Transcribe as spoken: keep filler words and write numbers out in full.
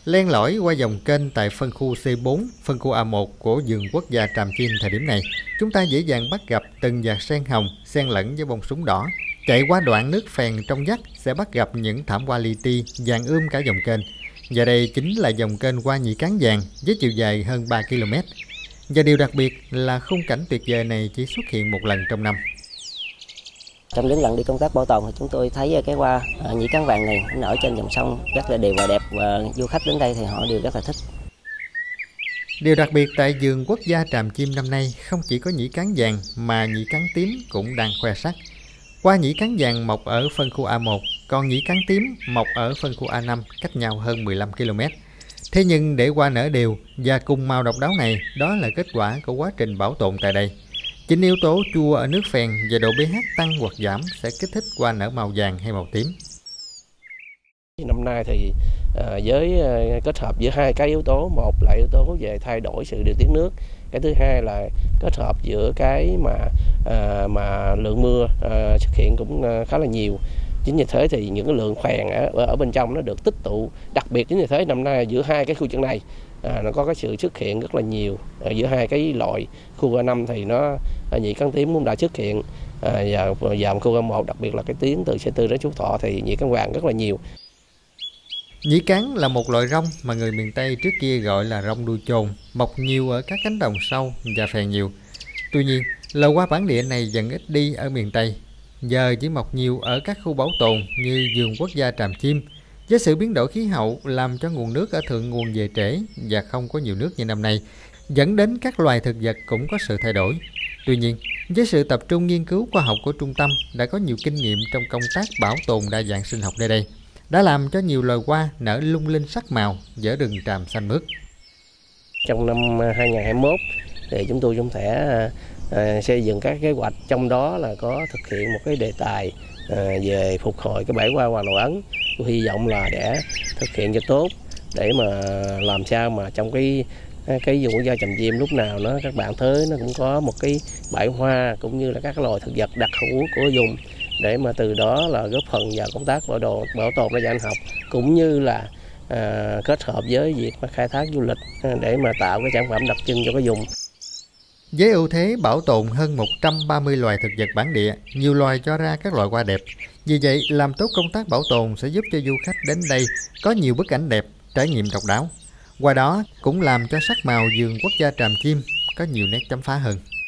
Len lỏi qua dòng kênh tại phân khu C bốn, phân khu A một của vườn quốc gia Tràm Chim thời điểm này, chúng ta dễ dàng bắt gặp từng vạt sen hồng xen lẫn với bông súng đỏ. Chạy qua đoạn nước phèn trong vắt sẽ bắt gặp những thảm hoa li ti vàng ươm cả dòng kênh. Và đây chính là dòng kênh Hoa Nhĩ Cán vàng với chiều dài hơn ba ki lô mét. Và điều đặc biệt là khung cảnh tuyệt vời này chỉ xuất hiện một lần trong năm. Trong những lần đi công tác bảo tồn thì chúng tôi thấy cái hoa nhĩ cán vàng này nở trên dòng sông rất là đều và đẹp, và du khách đến đây thì họ đều rất là thích. Điều đặc biệt tại vườn quốc gia Tràm Chim năm nay không chỉ có nhĩ cán vàng mà nhĩ cán tím cũng đang khoe sắc. Hoa nhĩ cán vàng mọc ở phân khu A một, còn nhĩ cán tím mọc ở phân khu A năm, cách nhau hơn mười lăm ki lô mét. Thế nhưng để hoa nở đều và cùng màu độc đáo này, đó là kết quả của quá trình bảo tồn tại đây. Chính yếu tố chua ở nước phèn và độ pH tăng hoặc giảm sẽ kích thích hoa nở màu vàng hay màu tím. Năm nay thì với kết hợp giữa hai cái yếu tố, một là yếu tố về thay đổi sự điều tiết nước, cái thứ hai là kết hợp giữa cái mà mà lượng mưa xuất hiện cũng khá là nhiều. Chính vì thế thì những cái lượng phèn ở, ở bên trong nó được tích tụ, đặc biệt chính vì thế năm nay giữa hai cái khu vực này à, nó có cái sự xuất hiện rất là nhiều. Ở giữa hai cái loại khu A năm thì nó nhĩ cán tím cũng đã xuất hiện, à, và vào khu A một đặc biệt là cái tuyến từ C tư đến Phú Thọ thì nhĩ cán vàng rất là nhiều. Nhĩ cán là một loại rong mà người miền Tây trước kia gọi là rong đuôi chồn, mọc nhiều ở các cánh đồng sâu và phèn nhiều. Tuy nhiên, loài hoa bản địa này dần ít đi ở miền Tây, giờ chỉ mọc nhiều ở các khu bảo tồn như vườn quốc gia Tràm Chim. Với sự biến đổi khí hậu làm cho nguồn nước ở thượng nguồn về trễ và không có nhiều nước như năm nay, dẫn đến các loài thực vật cũng có sự thay đổi. Tuy nhiên, với sự tập trung nghiên cứu khoa học của trung tâm đã có nhiều kinh nghiệm trong công tác bảo tồn đa dạng sinh học nơi đây, đã làm cho nhiều loài hoa nở lung linh sắc màu giữa rừng tràm xanh mướt. Trong năm hai nghìn không trăm hai mươi mốt thì chúng tôi cũng sẽ À, xây dựng các kế hoạch, trong đó là có thực hiện một cái đề tài à, về phục hồi cái bãi hoa Hoàng Đạo Ấn. Tôi hy vọng là để thực hiện cho tốt, để mà làm sao mà trong cái cái vườn quốc gia Tràm Chim lúc nào nó các bạn tới nó cũng có một cái bãi hoa cũng như là các loài thực vật đặc hữu của vùng, để mà từ đó là góp phần vào công tác bảo tồn bảo tồn đa dạng sinh học, cũng như là à, kết hợp với việc mà khai thác du lịch để mà tạo cái sản phẩm đặc trưng cho cái vùng. Với ưu thế bảo tồn hơn một trăm ba mươi loài thực vật bản địa, nhiều loài cho ra các loại hoa đẹp. Vì vậy, làm tốt công tác bảo tồn sẽ giúp cho du khách đến đây có nhiều bức ảnh đẹp, trải nghiệm độc đáo. Qua đó cũng làm cho sắc màu vườn quốc gia Tràm Chim có nhiều nét chấm phá hơn.